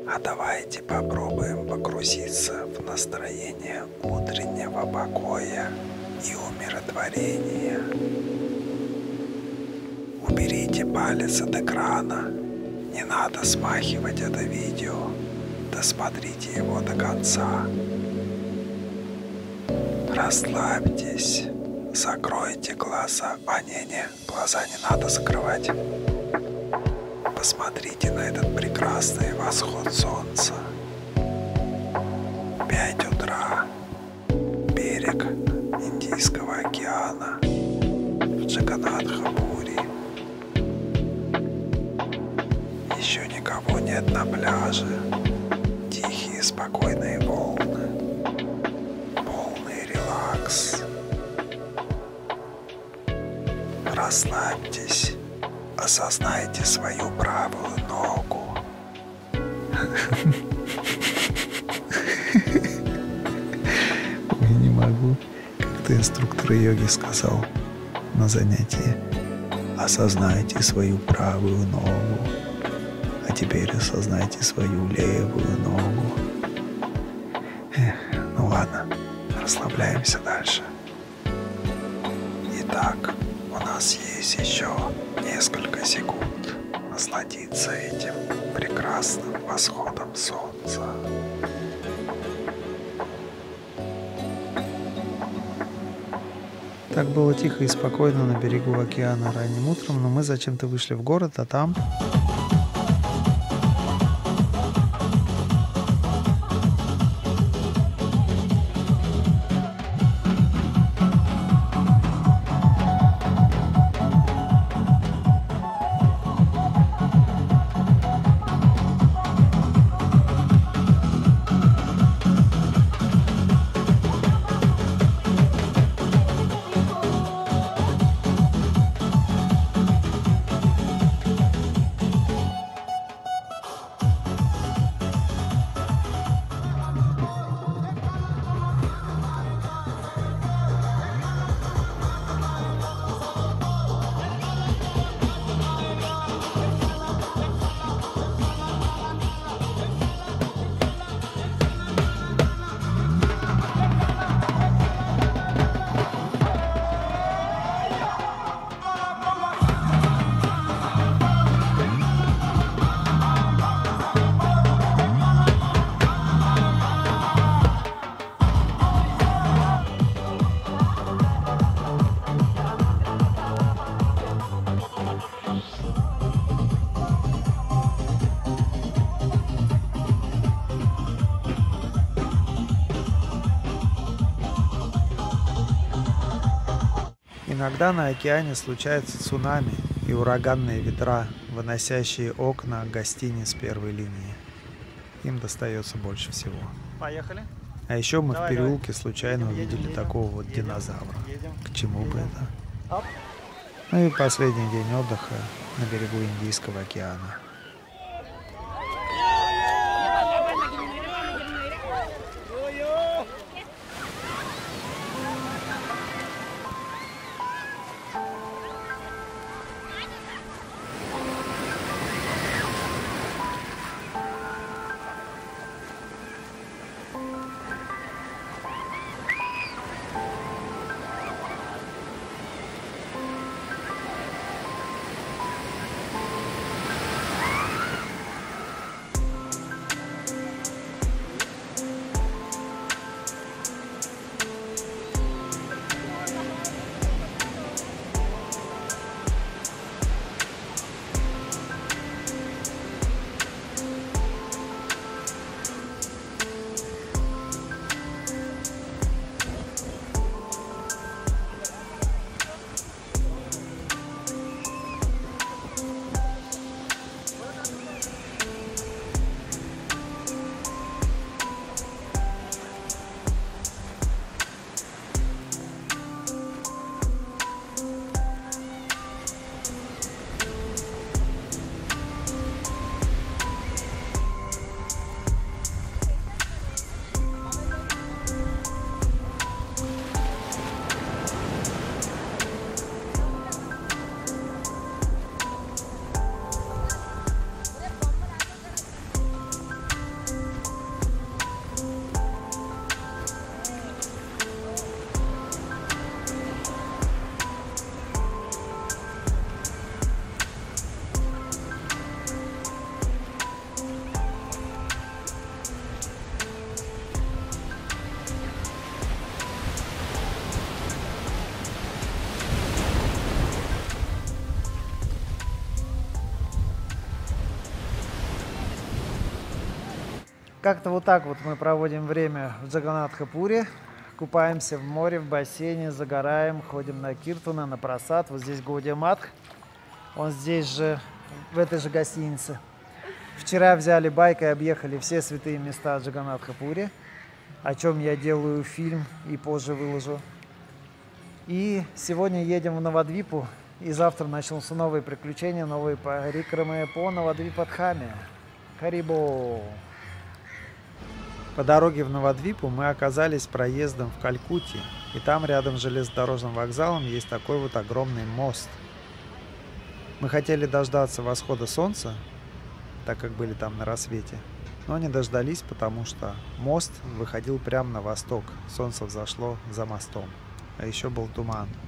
А давайте попробуем погрузиться в настроение утреннего покоя и умиротворения. Уберите палец от экрана. Не надо смахивать это видео. Досмотрите его до конца. Расслабьтесь. Закройте глаза. Не, глаза не надо закрывать. Посмотрите на этот прекрасный восход солнца. 5 утра. Берег Индийского океана. В Джаганатхапури. Еще никого нет на пляже. Тихие, спокойные волны. Полный релакс. Расслабьтесь. Осознайте свою правую ногу. Я не могу, как-то инструктор йоги сказал на занятии. Осознайте свою правую ногу. А теперь осознайте свою левую ногу. Ну ладно, расслабляемся дальше. Итак, у нас есть еще несколько секунд насладиться этим прекрасным восходом солнца. Так было тихо и спокойно на берегу океана ранним утром, но мы зачем-то вышли в город, а там... Иногда на океане случаются цунами и ураганные ветра, выносящие окна гостиниц первой линии. Им достается больше всего. Поехали. А еще мы в переулке случайно увидели такого вот динозавра. К чему бы это? Ну и последний день отдыха на берегу Индийского океана. как-то вот так вот мы проводим время в Джаганнатхапуре. Купаемся в море, в бассейне, загораем, ходим на Киртана, на просад. Вот здесь Гаудия Матх. Он здесь же, в этой же гостинице. Вчера взяли байк и объехали все святые места в Джаганнатхапуре, о чем я делаю фильм и позже выложу. И сегодня едем в Навадвипу, и завтра начнутся новые приключения, новые парикрамы по Навадвипадхаме. Харибо! По дороге в Навадвипу мы оказались проездом в Калькутте, и там рядом с железнодорожным вокзалом есть такой вот огромный мост. Мы хотели дождаться восхода солнца, так как были там на рассвете, но не дождались, потому что мост выходил прямо на восток, солнце взошло за мостом, а еще был туман.